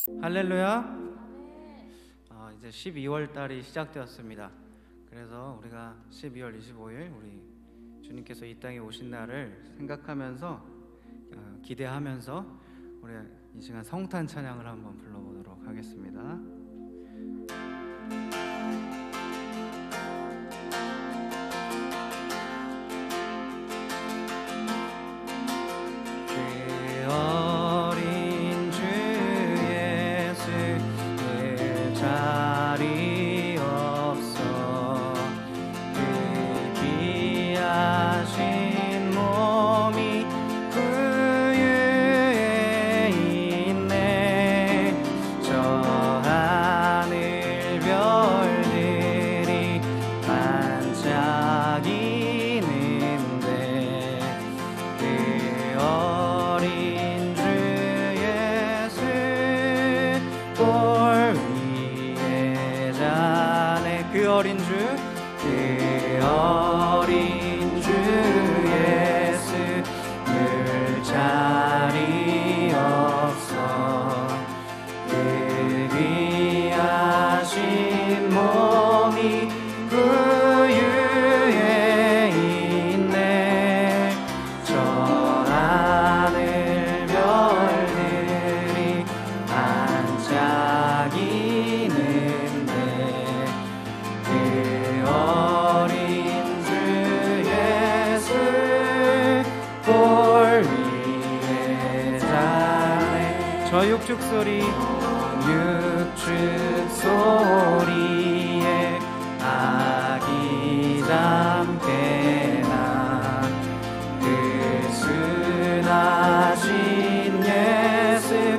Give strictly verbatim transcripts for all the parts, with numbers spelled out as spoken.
할렐루야. 어, 이제 십이월 달이 시작되었습니다. 그래서 우리가 십이월 이십오일 우리 주님께서 이 땅에 오신 날을 생각하면서 어, 기대하면서 우리 이 시간 성탄 찬양을 한번 불러보도록 하겠습니다. 저 육축 소리 육축 소리에 아기 잠깨나 그 순하신 예수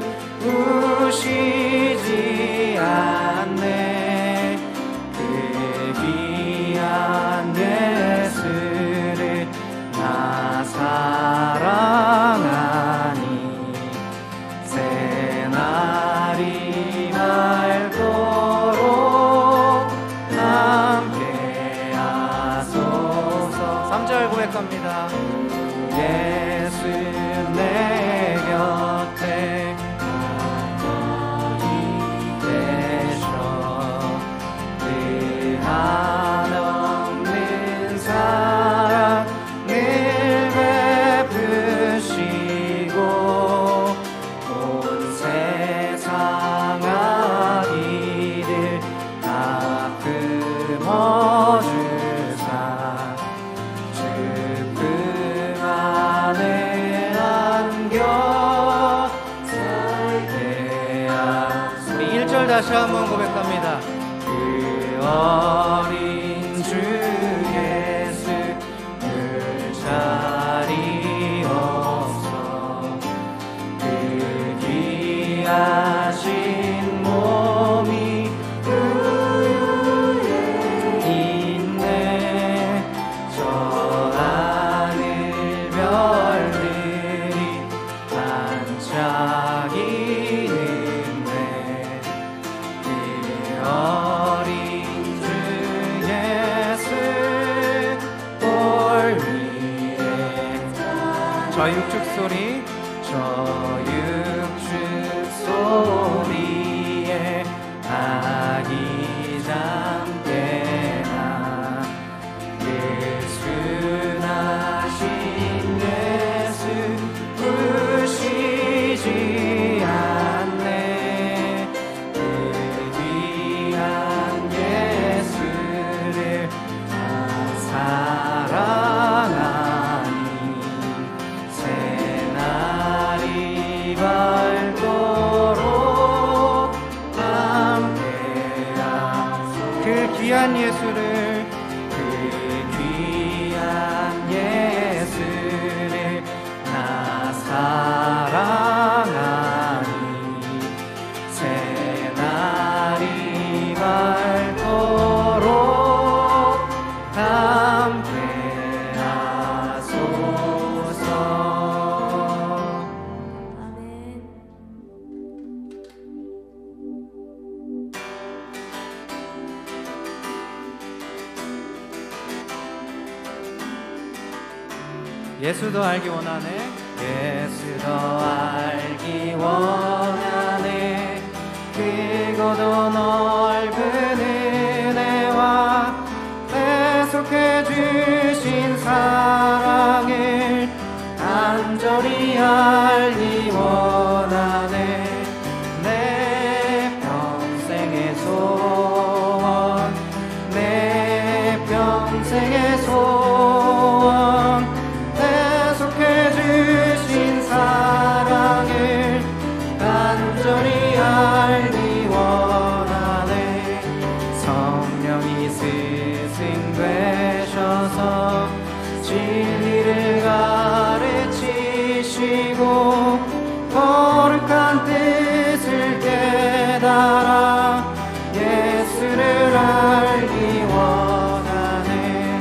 우시지 않네. 그 귀한 예수를 나 사랑하니 새날이 밝도록 함께하소서. 삼 절 고백합니다. 예수 내 곁에 가만히 계셔 그 한없는 사랑 늘 베푸시고 온 세상 아기들 다 품어주사 주품 안에 안겨 살게 하소서. 우리 일 절 다시 한번 고백합니다. 그 어린 주 예수 늘 자리 없어 그 귀하신 몸이 우유에 있네. 저 하늘 별들이 반짝이는데 그 어린 주 예수 볼 위에 저 육축 소리 저 육축 소리에 아기 잠깨나 그 순하신 예수 부시지 않네. 그 귀한 예수를 다 사랑하니 새날이 밝도록 함께하소서. 그 귀한 예수를 그 귀한 예수를 나 사랑하니 새날이 밝도록 함께하소서. 아멘. 예수도 알기 원하네. 예수도 알기 원하네. 크고도 넓은 은혜와 계속해 주신 사랑을 간절히 알기 원하네. 내 평생의 소원, 내 평생의 소원, 계속해 주신 사랑을 간절히 알기 원하네. 성령이 스승되셔서 진리를 가르치시고 거룩한 뜻을 깨달아 예수를 알기 원하네.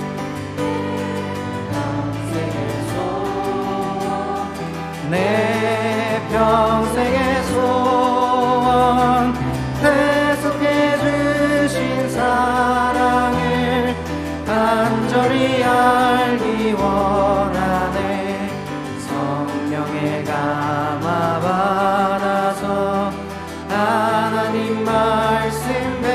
평생의 소원, 내 평생의 소원, 계속해 주신 사랑을 간절히 알기 원하네. 성령의 감화 받아서 하나님 말씀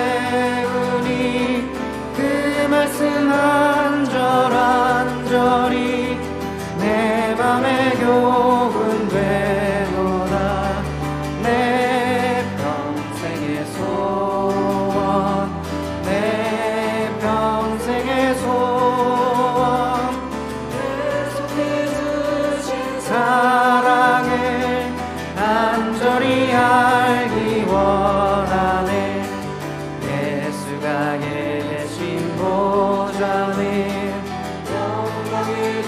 배우니 그 말씀 한 절 한 절이 내 맘에 교훈 되도다. 내 평생의 소원, 내 평생의 소원, 계속해 주신 사랑을 간절히 알기 원하네. 예수가 계신 보좌는 영광에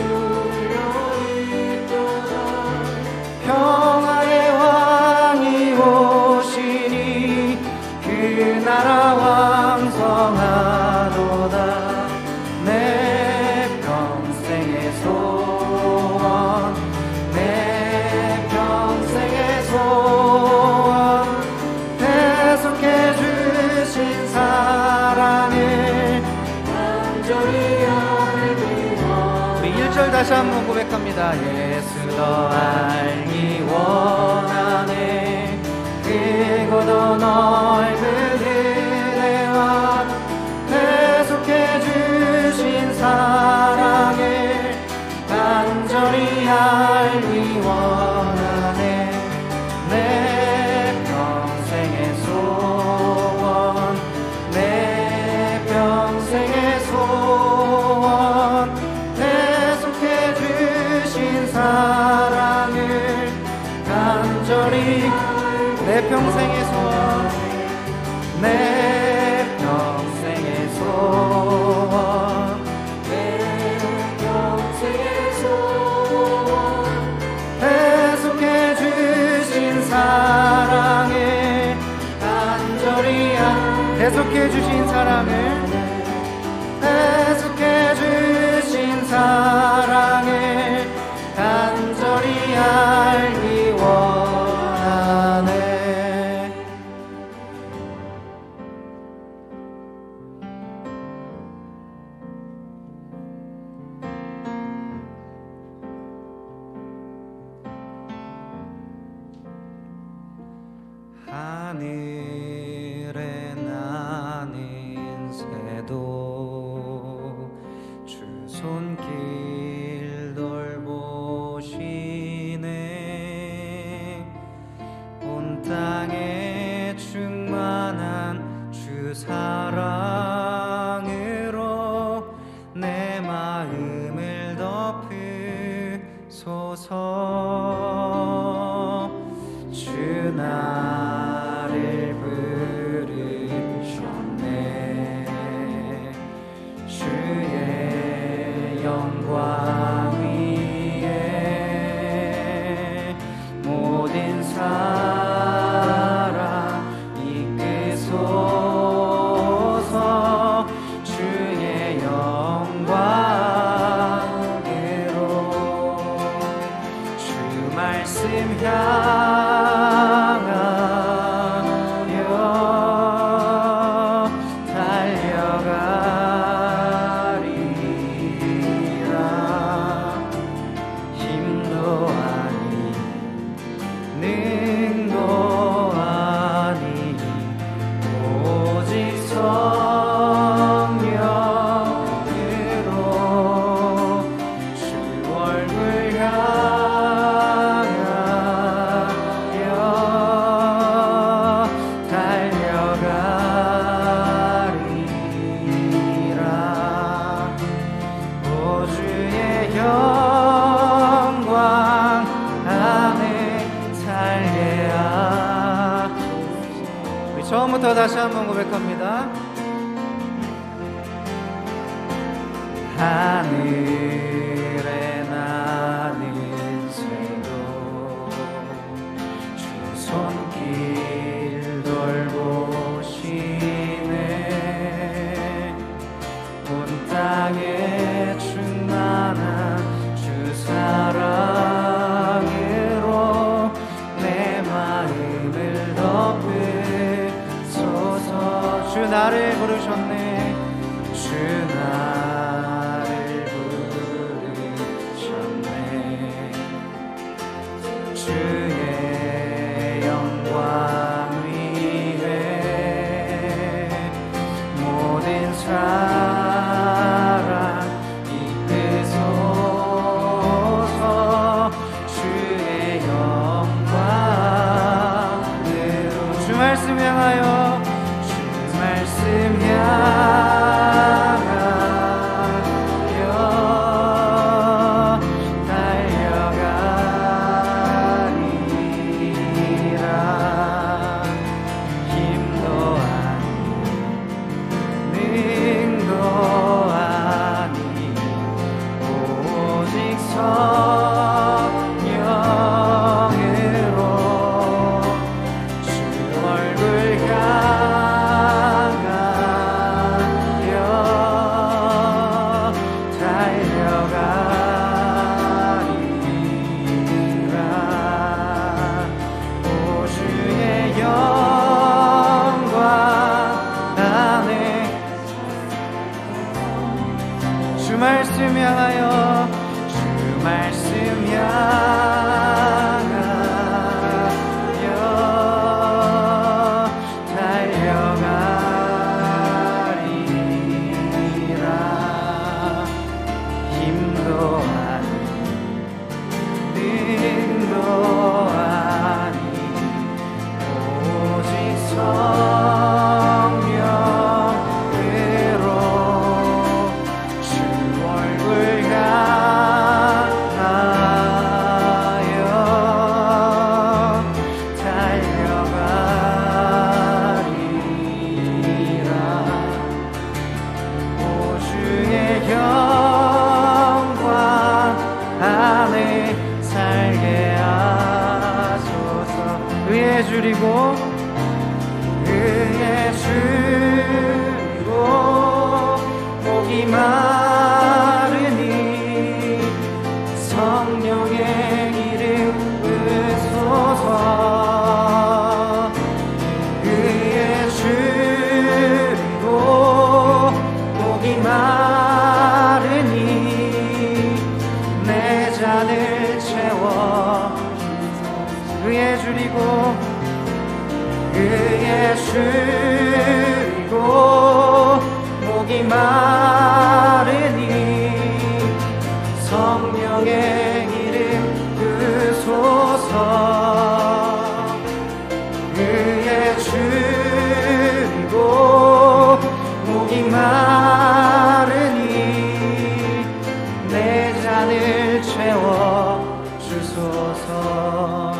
눌려있도다. 평화의 왕이 오시니 그 나라 왕성하도다. 내 평생의 소원, 내 평생의 소원, 계속해 주신 사랑을 간절히 알기 원하네. 우리 일 절 다시 한번 고백합니다. 예수 더 알기 원하네. 크고도 넓은 은혜와 계속해 주신 사랑을 간절히 알기 원하네. 내 평생의 소원, 내 평생의 소원, 계속해 주신 사랑을 간절히. 내 평생의 소원, 내 평생의 소원, 내 평생의 소원, 계속해 주신 사랑을 간절히 알. 계속해 주신 사랑을, 계속해 주신 사랑을 간절히 알기 원하네. 하늘에 나는 새도 주 손길 돌보시네. 온 땅에 충만한 주 사랑으로 내 마음을 덮으소서. 주 나를 부르셨네. 주의 영광 위에 모든 사랑 이끄소서. 주의 영광으로 주 말씀 향하여 달려가리라. 힘도 아니 능도 아니 다시 한번 고백합니다. 하늘에 나는 새도 주 손길 돌보시네. 온 땅에 충만한 주 사랑으로 내 마음을 덮으소서. 주 나를 부르셨네. 주 나를 부르셨네. 주의 영광 위에 모든 사랑 이끄소서. 주의 영광으로 주 말씀 향하여 주 말씀 향하여 달려가리라. 힘도 아니 능도 아니 오직 성령으로 주 얼굴 향하여 달려가리라. 오 주의 영광 안에 주 말씀 향하여 주 말씀 향하여 달려가리라. 힘도 아니 능도 아니 오직 성령으로 주 얼굴 향하여 달려가리라. 오 주의 영광 안에 살게 하소서. 의에 줄이고 의에 줄이고 목이 마르니 성령의 이름 부으소서. 의에 줄이고 목이 마르니 내 잔을 채워. 의에 줄이고 의에 줄이고 목이 마르니 성령의 이름 부으소서. 의에 줄이고 목이 마르니 내 잔을 채워 주소서.